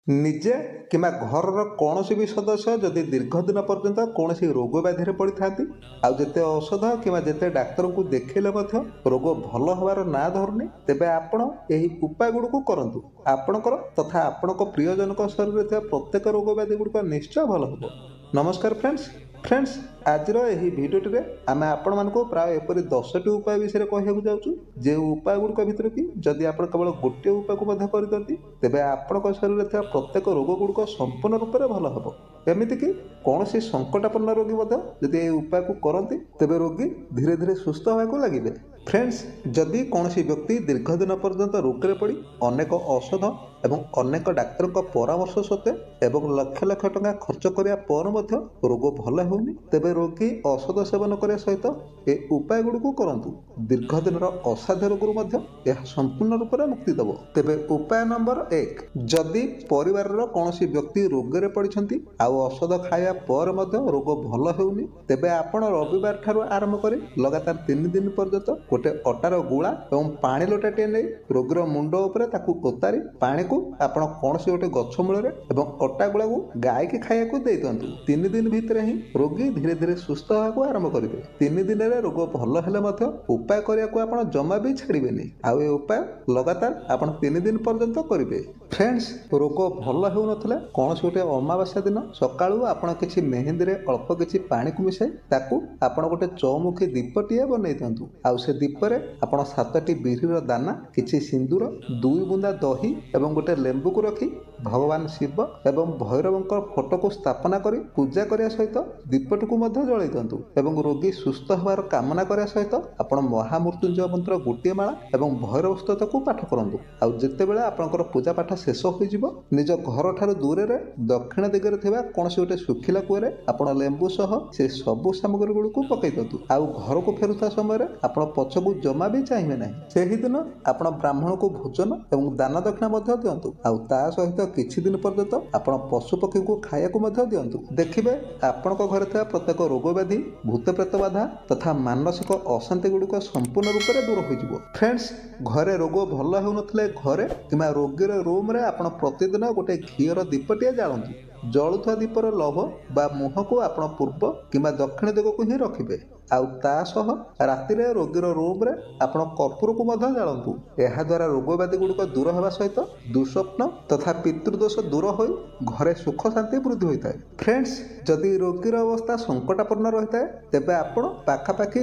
ନିଜେ କିମ୍ବା ଘରର କୌଣସି ବି ସଦସ୍ୟ ଯଦି ଦୀର୍ଘ ଦିନ ପର୍ଯ୍ୟନ୍ତ କୌଣସି ରୋଗ ବ୍ୟାଧିରେ ପଡ଼ିଥାନ୍ତି ଆଉ ଯେତେ ଔଷଧ କିମ୍ବା ଯେତେ ଡାକ୍ତରଙ୍କୁ ଦେଖେଇଲେ ମଧ୍ୟ ରୋଗ ଭଲ ହେବାର ନାଁ ଧରୁନି, ତେବେ ଆପଣ ଏହି ଉପାୟ ଗୁଡ଼ିକୁ କରନ୍ତୁ। ଆପଣଙ୍କର ତଥା ଆପଣଙ୍କ ପ୍ରିୟଜନଙ୍କ ଶରୀରରେ ଥିବା ପ୍ରତ୍ୟେକ ରୋଗ ବ୍ୟାଧି ଗୁଡ଼ିକ ନିଶ୍ଚୟ ଭଲ ହେବ। ନମସ୍କାର ଫ୍ରେଣ୍ଡସ୍, ଆଜିର ଏହି ଭିଡ଼ିଓଟିରେ ଆମେ ଆପଣମାନଙ୍କୁ ପ୍ରାୟ ଏପରି 10ଟି ଉପାୟ ବିଷୟରେ କହିବାକୁ ଯାଉଛୁ, ଯେଉଁ ଉପାୟ ଗୁଡ଼ିକ ଭିତରେ କି ଯଦି ଆପଣ କେବଳ ଗୋଟିଏ ଉପାୟକୁ ମଧ୍ୟ କରିଦିଅନ୍ତି ତେବେ ଆପଣଙ୍କ ଶରୀରରେ ଥିବା ପ୍ରତ୍ୟେକ ରୋଗ ଗୁଡ଼ିକ ସମ୍ପୂର୍ଣ୍ଣ ରୂପରେ ଭଲ ହେବ। ଏମିତିକି କୌଣସି ସଙ୍କଟାପନ୍ନ ରୋଗୀ ମଧ୍ୟ ଯଦି ଏହି ଉପାୟକୁ କରନ୍ତି ତେବେ ରୋଗୀ ଧୀରେ ଧୀରେ ସୁସ୍ଥ ହେବାକୁ ଲାଗିବେ। ଫ୍ରେଣ୍ଡସ୍, ଯଦି କୌଣସି ବ୍ୟକ୍ତି ଦୀର୍ଘ ଦିନ ପର୍ଯ୍ୟନ୍ତ ରୋଗରେ ପଡ଼ି ଅନେକ ଔଷଧ ଏବଂ ଅନେକ ଡାକ୍ତରଙ୍କ ପରାମର୍ଶ ସତ୍ତ୍ୱେ ଏବଂ ଲକ୍ଷ ଲକ୍ଷ ଟଙ୍କା ଖର୍ଚ୍ଚ କରିବା ପରେ ମଧ୍ୟ ରୋଗ ଭଲ ହେଉନି, ତେବେ ରୋଗୀ ଔଷଧ ସେବନ କରିବା ସହିତ ଏ ଉପାୟ ଗୁଡ଼ିକୁ କରନ୍ତୁ। ଦୀର୍ଘ ଦିନର ଅସାଧ୍ୟ ରୋଗରୁ ମଧ୍ୟ ଏହା ସମ୍ପୂର୍ଣ୍ଣ ରୂପରେ ମୁକ୍ତି ଦେବ। ତେବେ ଉପାୟ ନମ୍ବର 1, ଯଦି ପରିବାରର କୌଣସି ବ୍ୟକ୍ତି ରୋଗରେ ପଡ଼ିଛନ୍ତି ଆଉ ଔଷଧ ଖାଇବା ପରେ ମଧ୍ୟ ରୋଗ ଭଲ ହେଉନି, ତେବେ ଆପଣ ରବିବାର ଠାରୁ ଆରମ୍ଭ କରି ଲଗାତାର 3 ଦିନ ପର୍ଯ୍ୟନ୍ତ ଗୋଟେ ଅଟାର ଗୁଳା ଏବଂ ପାଣି ଲୋଟାଟିଏ ନେଇ ରୋଗୀର ମୁଣ୍ଡ ଉପରେ ତାକୁ ଓତାରି ପାଣିକୁ ଆପଣ କୌଣସି ଗୋଟେ ଗଛ ମୂଳରେ ଏବଂ ଅଟା ଗୁଳାକୁ ଗାଈକି ଖାଇବାକୁ ଦେଇ ଦିଅନ୍ତୁ। 3 ଦିନ ଭିତରେ ହିଁ ରୋଗୀ ଧୀରେ ଧୀରେ ସୁସ୍ଥ ହେବାକୁ ଆରମ୍ଭ କରିବେ। 3 ଦିନରେ ରୋଗ ଭଲ ହେଲେ ମଧ୍ୟ ଉପାୟ କରିବାକୁ ଆପଣ ଜମା ବି ଛାଡ଼ିବେନି ଆଉ ଏ ଉପାୟ ଲଗାତାର ଆପଣ 3 ଦିନ ପର୍ଯ୍ୟନ୍ତ କରିବେ। ଫ୍ରେଣ୍ଡସ୍, ରୋଗ ଭଲ ହେଉନଥିଲେ କୌଣସି ଗୋଟେ ଅମାବାସ୍ୟା ଦିନ ସକାଳୁ ଆପଣ କିଛି ମେହେନ୍ଦୀରେ ଅଳ୍ପ କିଛି ପାଣିକୁ ମିଶାଇ ତାକୁ ଆପଣ ଗୋଟେ ଚଉମୁଖୀ ଦୀପଟିଏ ବନେଇ ଦିଅନ୍ତୁ। ଆଉ ସେ ଦୀପରେ ଆପଣ 7ଟି ବିରିର ଦାନା, କିଛି ସିନ୍ଦୁର, 2 ବୁନ୍ଦା ଦହି ଏବଂ ଗୋଟେ ଲେମ୍ବୁକୁ ରଖି ଭଗବାନ ଶିବ ଏବଂ ଭୈରବଙ୍କ ଫଟୋକୁ ସ୍ଥାପନା କରି ପୂଜା କରିବା ସହିତ ଦୀପଟିକୁ ମଧ୍ୟ ଜଳାଇ ଦିଅନ୍ତୁ ଏବଂ ରୋଗୀ ସୁସ୍ଥ ହେବାର କାମନା କରିବା ସହିତ ଆପଣ ମହାମୃତ୍ୟୁଞ୍ଜୟ ମନ୍ତ୍ର ଗୋଟିଏ ମାଳା ଏବଂ ଭୈରବ ସ୍ତୋତ୍ରକୁ ପାଠ କରନ୍ତୁ। ଆଉ ଯେତେବେଳେ ଆପଣଙ୍କର ପୂଜା ପାଠ ଶେଷ ହୋଇଯିବ, ନିଜ ଘରଠାରୁ ଦୂରରେ ଦକ୍ଷିଣ ଦିଗରେ ଥିବା କୌଣସି ଗୋଟେ ଶୁଖିଲା କୂଅରେ ଆପଣ ଲେମ୍ବୁ ସହ ସେ ସବୁ ସାମଗ୍ରୀ ଗୁଡ଼ିକୁ ପକାଇ ଦିଅନ୍ତୁ। ଆଉ ଘରକୁ ଫେରୁଥିବା ସମୟରେ ଆପଣ ପଛକୁ ଜମା ବି ଚାହିଁବେ ନାହିଁ। ସେହିଦିନ ଆପଣ ବ୍ରାହ୍ମଣକୁ ଭୋଜନ ଏବଂ ଦାନ ଦକ୍ଷିଣା ମଧ୍ୟ ଦିଅନ୍ତୁ। ଆଉ ତା ସହିତ କିଛି ଦିନ ପର୍ଯ୍ୟନ୍ତ ଆପଣ ପଶୁପକ୍ଷୀଙ୍କୁ ଖାଇବାକୁ ମଧ୍ୟ ଦିଅନ୍ତୁ। ଦେଖିବେ ଆପଣଙ୍କ ଘରେ ଥିବା ପ୍ରତ୍ୟେକ ରୋଗ ବ୍ୟାଧି, ଭୂତ ପ୍ରେତ ବାଧା ତଥା ମାନସିକ ଅଶାନ୍ତି ଗୁଡ଼ିକ ସମ୍ପୂର୍ଣ୍ଣ ରୂପରେ ଦୂର ହୋଇଯିବ। ଫ୍ରେଣ୍ଡସ୍, ଘରେ ରୋଗ ଭଲ ହେଉନଥିଲେ ଘରେ କିମ୍ବା ରୋଗୀର ରୁମ୍ରେ ଆପଣ ପ୍ରତିଦିନ ଗୋଟେ ଘିଅର ଦୀପଟିଏ ଜାଳନ୍ତୁ। ଜଳୁଥିବା ଦୀପର ଲୌହ ବା ମୁହଁକୁ ଆପଣ ପୂର୍ବ କିମ୍ବା ଦକ୍ଷିଣ ଦିଗକୁ ହିଁ ରଖିବେ। ଆଉ ତା ସହ ରାତିରେ ରୋଗୀର ରୁମ୍ରେ ଆପଣ କର୍ପୂରକୁ ମଧ୍ୟ ଜାଳନ୍ତୁ। ଏହାଦ୍ୱାରା ରୋଗ ବ୍ୟାଧି ଗୁଡ଼ିକ ଦୂର ହେବା ସହିତ ଦୁଃସ୍ୱପ୍ନ ତଥା ପିତୃଦୋଷ ଦୂର ହୋଇ ଘରେ ସୁଖ ଶାନ୍ତି ବୃଦ୍ଧି ହୋଇଥାଏ। ଫ୍ରେଣ୍ଡସ୍, ଯଦି ରୋଗୀର ଅବସ୍ଥା ସଙ୍କଟାପନ୍ନ ରହିଥାଏ ତେବେ ଆପଣ ପାଖାପାଖି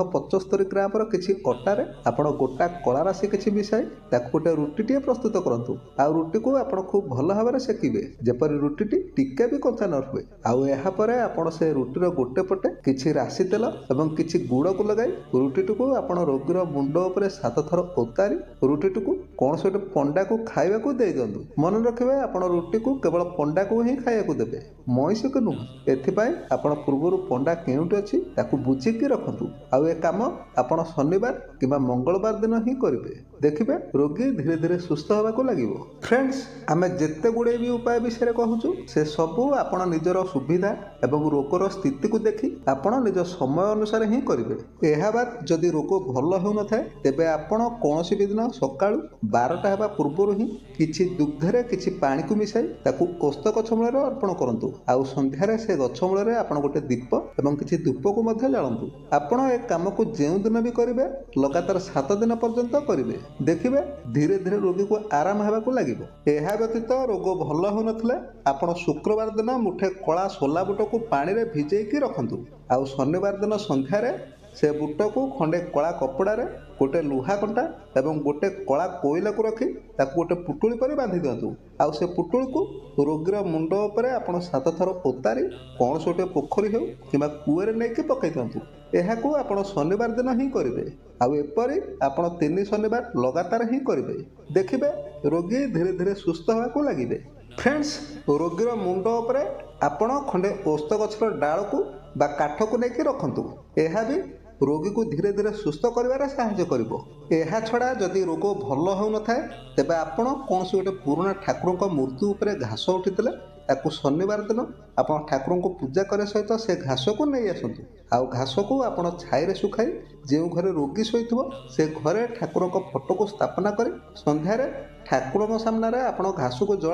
275 ଗ୍ରାମର କିଛି ଅଟାରେ ଆପଣ ଗୋଟା କଳା ରାଶି କିଛି ମିଶାଇ ତାକୁ ଗୋଟେ ରୁଟିଟିଏ ପ୍ରସ୍ତୁତ କରନ୍ତୁ। ଆଉ ରୁଟିକୁ ଆପଣ ଖୁବ୍ ଭଲ ଭାବରେ ସେକିବେ ଯେପରି ରୁଟିଟି ଟିକେ ବି କଞ୍ଚା ନ ରୁହେ। ଆଉ ଏହାପରେ ଆପଣ ସେ ରୁଟିର ଗୋଟେ ପଟେ କିଛି ରାଶି ତେଲ ଏବଂ କିଛି ଗୁଡ଼କୁ ଲଗାଇ ରୁଟିଟିକୁ ଆପଣ ରୋଗୀର ମୁଣ୍ଡ ଉପରେ 7 ଥର ଓତାରି ରୁଟିଟିକୁ କୌଣସି ଗୋଟେ ପଣ୍ଡାକୁ ଖାଇବାକୁ ଦେଇ ଦିଅନ୍ତୁ। ମନେ ରଖିବେ ଆପଣ ରୁଟିକୁ କେବଳ ପଣ୍ଡାକୁ ହିଁ ଖାଇବାକୁ ଦେବେ, ମଣିଷକୁ ନୁହେଁ। ଏଥିପାଇଁ ଆପଣ ପୂର୍ବରୁ ପଣ୍ଡା କେଉଁଠି ଅଛି ତାକୁ ବୁଝିକି ରଖନ୍ତୁ। ଆଉ ଏ କାମ ଆପଣ ଶନିବାର କିମ୍ବା ମଙ୍ଗଳବାର ଦିନ ହିଁ କରିବେ। ଦେଖିବେ ରୋଗୀ ଧୀରେ ଧୀରେ ସୁସ୍ଥ ହେବାକୁ ଲାଗିବ। ଫ୍ରେଣ୍ଡସ୍, ଆମେ ଯେତେ ଗୁଡ଼ିଏ ବି ଉପାୟ ବିଷୟରେ କହୁଛୁ ସେ ସବୁ ଆପଣ ନିଜର ସୁବିଧା ଏବଂ ରୋଗର ସ୍ଥିତିକୁ ଦେଖି ଆପଣ ନିଜ ସମୟ ଅନୁସାରେ ହିଁ କରିବେ। ଏହା ବାଦ୍ ଯଦି ରୋଗ ଭଲ ହେଉନଥାଏ ତେବେ ଆପଣ କୌଣସି ବି ଦିନ ସକାଳୁ 12ଟା ହେବା ପୂର୍ବରୁ ହିଁ କିଛି ଦୁଗ୍ଧରେ କିଛି ପାଣିକୁ ମିଶାଇ ତାକୁ ଓସ୍ତ ଗଛ ମୂଳରେ ଅର୍ପଣ କରନ୍ତୁ। ଆଉ ସନ୍ଧ୍ୟାରେ ସେ ଗଛ ମୂଳରେ ଆପଣ ଗୋଟେ ଦୀପ ଏବଂ କିଛି ଧୂପକୁ ମଧ୍ୟ ଜାଳନ୍ତୁ। ଆପଣ ଏ କାମକୁ ଯେଉଁ ଦିନ ବି କରିବେ ଲଗାତାର 7 ଦିନ ପର୍ଯ୍ୟନ୍ତ କରିବେ। ଦେଖିବେ ଧୀରେ ଧୀରେ ରୋଗୀକୁ ଆରାମ ହେବାକୁ ଲାଗିବ। ଏହା ବ୍ୟତୀତ ରୋଗ ଭଲ ହେଉନଥିଲେ ଆପଣ ଶୁକ୍ରବାର ଦିନ ମୁଠେ କଳା ସୋଲା ବୁଟକୁ ପାଣିରେ ଭିଜେଇକି ରଖନ୍ତୁ। ଆଉ ଶନିବାର ଦିନ ସନ୍ଧ୍ୟାରେ ସେ ବୁଟକୁ ଖଣ୍ଡେ କଳା କପଡ଼ାରେ ଗୋଟେ ଲୁହା କଣ୍ଟା ଏବଂ ଗୋଟେ କଳା କୋଇଲାକୁ ରଖି ତାକୁ ଗୋଟେ ପୁଟୁଳି କରି ବାନ୍ଧି ଦିଅନ୍ତୁ। ଆଉ ସେ ପୁଟୁଳିକୁ ରୋଗୀର ମୁଣ୍ଡ ଉପରେ ଆପଣ 7 ଥର ଓତାରି କୌଣସି ଗୋଟେ ପୋଖରୀ ହେଉ କିମ୍ବା କୂଅରେ ନେଇକି ପକାଇ ଦିଅନ୍ତୁ। ଏହାକୁ ଆପଣ ଶନିବାର ଦିନ ହିଁ କରିବେ। ଆଉ ଏପରି ଆପଣ 3 ଶନିବାର ଲଗାତାର ହିଁ କରିବେ। ଦେଖିବେ ରୋଗୀ ଧୀରେ ଧୀରେ ସୁସ୍ଥ ହେବାକୁ ଲାଗିବେ। ଫ୍ରେଣ୍ଡସ୍, ରୋଗୀର ମୁଣ୍ଡ ଉପରେ ଆପଣ ଖଣ୍ଡେ ଓସ୍ତ ଗଛର ଡାଳକୁ ବା କାଠକୁ ନେଇକି ରଖନ୍ତୁ। ଏହା ବି ରୋଗୀକୁ ଧୀରେ ଧୀରେ ସୁସ୍ଥ କରିବାରେ ସାହାଯ୍ୟ କରିବ। ଏହା ଛଡ଼ା ଯଦି ରୋଗ ଭଲ ହେଉନଥାଏ ତେବେ ଆପଣ କୌଣସି ଗୋଟେ ପୁରୁଣା ଠାକୁରଙ୍କ ମୂର୍ତ୍ତି ଉପରେ ଘାସ ଉଠିଥିଲେ ତାକୁ ଶନିବାର ଦିନ ଆପଣ ଠାକୁରଙ୍କୁ ପୂଜା କରିବା ସହିତ ସେ ଘାସକୁ ନେଇ ଆସନ୍ତୁ। ଆଉ ଘାସକୁ ଆପଣ ଛାଇରେ ଶୁଖାଇ ଯେଉଁ ଘରେ ରୋଗୀ ଶୋଇଥିବ ସେ ଘରେ ଠାକୁରଙ୍କ ଫଟୋକୁ ସ୍ଥାପନା କରି ସନ୍ଧ୍ୟାରେ ଠାକୁରଙ୍କ ସାମ୍ନାରେ ଆପଣ ଘାସକୁ ଜଳାଇ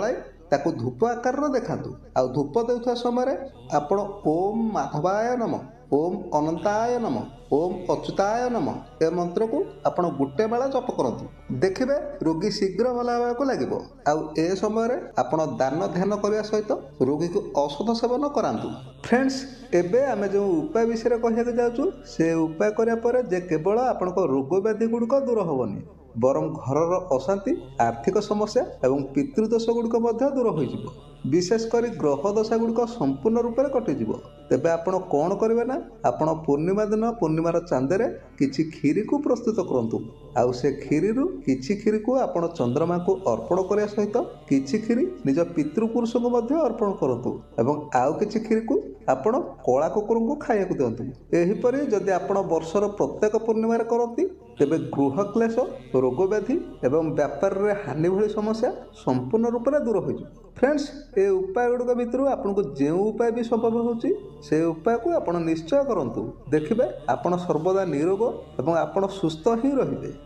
ତାକୁ ଧୂପ ଆକାରର ଦେଖାନ୍ତୁ। ଆଉ ଧୂପ ଦେଉଥିବା ସମୟରେ ଆପଣ ଓମ୍ ମାଧବାୟ ନମ, ଓମ୍ ଅନନ୍ତାୟ ନମ, ଓମ୍ ଅଚ୍ୟୁତାୟ ନମ ଏ ମନ୍ତ୍ରକୁ ଆପଣ ଗୋଟେ ବେଳା ଜପ କରନ୍ତୁ। ଦେଖିବେ ରୋଗୀ ଶୀଘ୍ର ଭଲ ହେବାକୁ ଲାଗିବ। ଆଉ ଏ ସମୟରେ ଆପଣ ଦାନ ଧ୍ୟାନ କରିବା ସହିତ ରୋଗୀକୁ ଔଷଧ ସେବନ କରାନ୍ତୁ। ଫ୍ରେଣ୍ଡସ୍, ଏବେ ଆମେ ଯେଉଁ ଉପାୟ ବିଷୟରେ କହିବାକୁ ଯାଉଛୁ ସେ ଉପାୟ କରିବା ପରେ ଯେ କେବଳ ଆପଣଙ୍କ ରୋଗ ବ୍ୟାଧି ଗୁଡ଼ିକ ଦୂର ହେବନି, ବରଂ ଘରର ଅଶାନ୍ତି, ଆର୍ଥିକ ସମସ୍ୟା ଏବଂ ପିତୃଦୋଷ ଗୁଡ଼ିକ ମଧ୍ୟ ଦୂର ହୋଇଯିବ। ବିଶେଷ କରି ଗ୍ରହ ଦଶା ଗୁଡ଼ିକ ସମ୍ପୂର୍ଣ୍ଣ ରୂପରେ କଟିଯିବ। ତେବେ ଆପଣ କ'ଣ କରିବେ ନା, ଆପଣ ପୂର୍ଣ୍ଣିମା ଦିନ ପୂର୍ଣ୍ଣିମାର ଚାନ୍ଦରେ କିଛି କ୍ଷୀରିକୁ ପ୍ରସ୍ତୁତ କରନ୍ତୁ। ଆଉ ସେ କ୍ଷୀରିରୁ କିଛି କ୍ଷୀରିକୁ ଆପଣ ଚନ୍ଦ୍ରମାଙ୍କୁ ଅର୍ପଣ କରିବା ସହିତ କିଛି କ୍ଷୀରି ନିଜ ପିତୃପୁରୁଷଙ୍କୁ ମଧ୍ୟ ଅର୍ପଣ କରନ୍ତୁ ଏବଂ ଆଉ କିଛି କ୍ଷୀରିକୁ ଆପଣ କଳା କୁକୁରଙ୍କୁ ଖାଇବାକୁ ଦିଅନ୍ତୁ। ଏହିପରି ଯଦି ଆପଣ ବର୍ଷର ପ୍ରତ୍ୟେକ ପୂର୍ଣ୍ଣିମାରେ କରନ୍ତି ତେବେ ଗୃହ କ୍ଲେଶ, ରୋଗ ବ୍ୟାଧି ଏବଂ ବ୍ୟାପାରରେ ହାନି ଭଳି ସମସ୍ୟା ସମ୍ପୂର୍ଣ୍ଣ ରୂପରେ ଦୂର ହୋଇଯିବ। ଫ୍ରେଣ୍ଡସ୍, ଏ ଉପାୟ ଗୁଡ଼ିକ ଭିତରୁ ଆପଣଙ୍କୁ ଯେଉଁ ଉପାୟ ବି ସମ୍ଭବ ହେଉଛି ସେ ଉପାୟକୁ ଆପଣ ନିଶ୍ଚୟ କରନ୍ତୁ। ଦେଖିବେ ଆପଣ ସର୍ବଦା ନିରୋଗ ଏବଂ ଆପଣ ସୁସ୍ଥ ହିଁ ରହିବେ।